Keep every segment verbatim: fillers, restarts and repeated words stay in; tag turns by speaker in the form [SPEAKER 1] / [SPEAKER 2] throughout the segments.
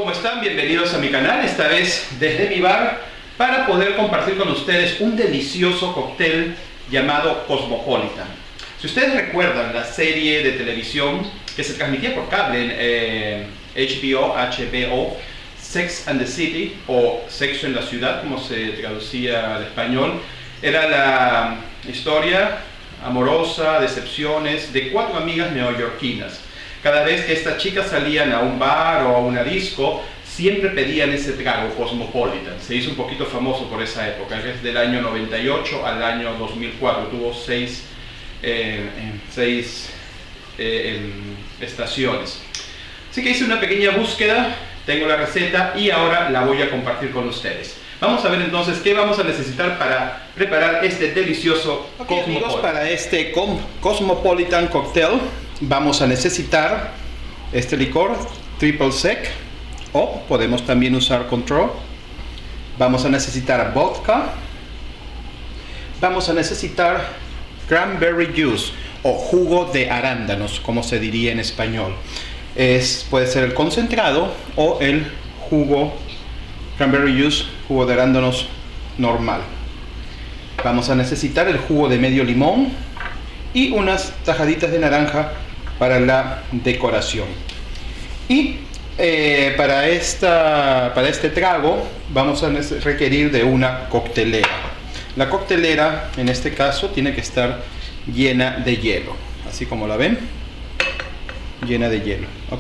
[SPEAKER 1] ¿Cómo están? Bienvenidos a mi canal, esta vez desde mi bar, para poder compartir con ustedes un delicioso cóctel llamado Cosmopolitan. Si ustedes recuerdan la serie de televisión que se transmitía por cable en eh, H B O, H B O, Sex and the City, o Sexo en la Ciudad, como se traducía al español, era la historia amorosa, decepciones, de cuatro amigas neoyorquinas. Cada vez que estas chicas salían a un bar o a una disco, siempre pedían ese trago Cosmopolitan. Se hizo un poquito famoso por esa época, es del año noventa y ocho al año dos mil cuatro. Tuvo seis, eh, seis eh, estaciones. Así que hice una pequeña búsqueda, tengo la receta y ahora la voy a compartir con ustedes. Vamos a ver entonces qué vamos a necesitar para preparar este delicioso okay, Cosmopolitan. Amigos, para este Cosmopolitan Cocktail vamos a necesitar este licor Triple Sec, o podemos también usar Control. Vamos a necesitar vodka. Vamos a necesitar cranberry juice o jugo de arándanos, como se diría en español. Es, puede ser el concentrado o el jugo cranberry juice, jugo de arándanos normal. Vamos a necesitar el jugo de medio limón y unas tajaditas de naranja para la decoración. Y eh, para, esta, para este trago vamos a requerir de una coctelera. La coctelera en este caso tiene que estar llena de hielo, así como la ven, llena de hielo. ¿Ok?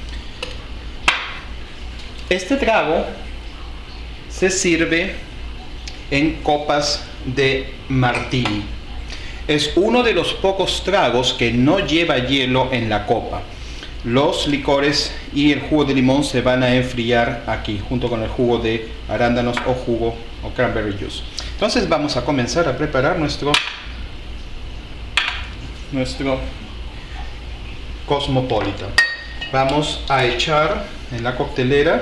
[SPEAKER 1] Este trago se sirve en copas de martini. Es uno de los pocos tragos que no lleva hielo en la copa. Los licores y el jugo de limón se van a enfriar aquí, junto con el jugo de arándanos o jugo o cranberry juice. Entonces vamos a comenzar a preparar nuestro, nuestro Cosmopolitan. Vamos a echar en la coctelera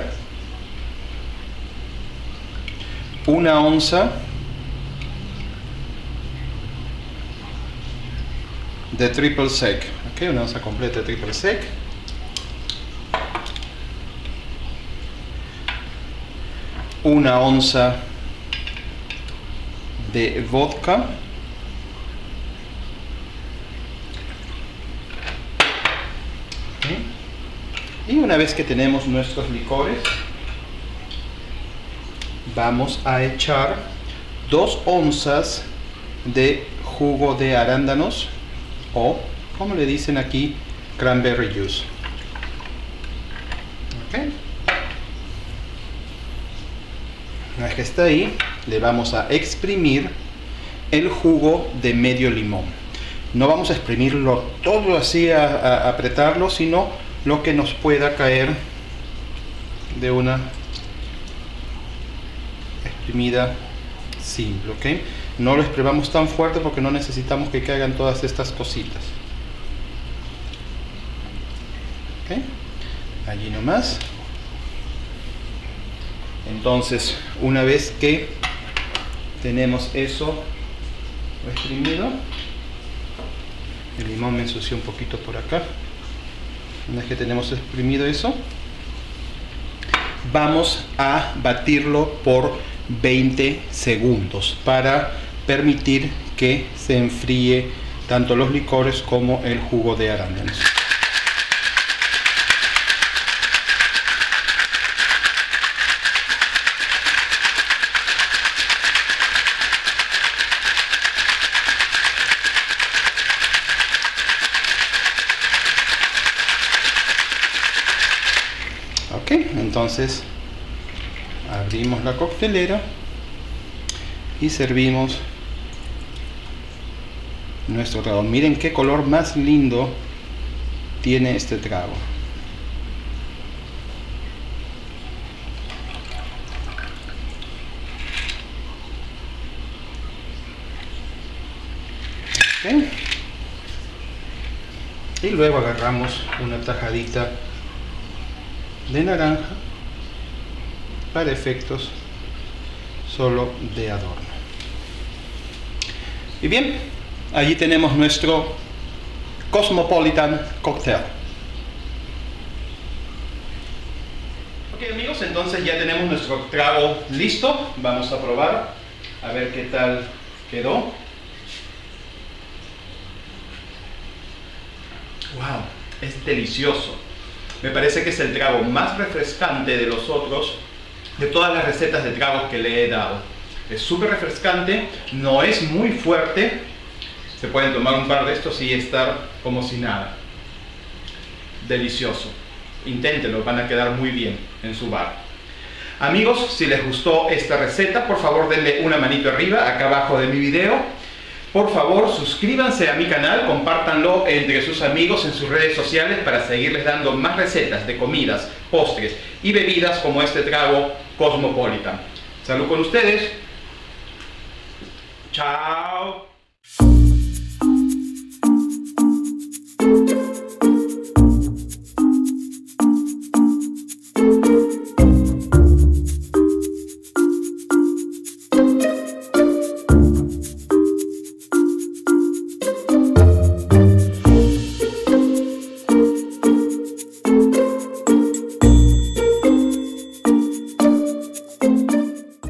[SPEAKER 1] una onza de Triple Sec, okay, una onza completa de Triple Sec, una onza de vodka, okay. Y una vez que tenemos nuestros licores, vamos a echar dos onzas de jugo de arándanos, o como le dicen aquí, cranberry juice. Okay. Una vez que está ahí, le vamos a exprimir el jugo de medio limón. No vamos a exprimirlo todo así, a, a apretarlo, sino lo que nos pueda caer de una exprimida simple. ¿Okay? No lo exprimamos tan fuerte porque no necesitamos que caigan todas estas cositas. ¿Okay? Allí nomás. Entonces, una vez que tenemos eso exprimido, el limón me ensució un poquito por acá. Una vez que tenemos exprimido eso, vamos a batirlo por veinte segundos para permitir que se enfríe tanto los licores como el jugo de arándanos. Ok, entonces abrimos la coctelera y servimos nuestro trago. Miren qué color más lindo tiene este trago. Okay. Y luego agarramos una tajadita de naranja para efectos solo de adorno. Y bien, allí tenemos nuestro Cosmopolitan Cocktail. Ok amigos, entonces ya tenemos nuestro trago listo. Vamos a probar a ver qué tal quedó. Wow, es delicioso. Me parece que es el trago más refrescante de los otros, de todas las recetas de tragos que le he dado. Es súper refrescante, no es muy fuerte. Se pueden tomar un par de estos y estar como si nada. Delicioso. Inténtenlo, van a quedar muy bien en su bar. Amigos, si les gustó esta receta, por favor denle una manito arriba acá abajo de mi video. Por favor, suscríbanse a mi canal, compártanlo entre sus amigos en sus redes sociales para seguirles dando más recetas de comidas, postres y bebidas como este trago Cosmopolitan. Salud con ustedes. Chao.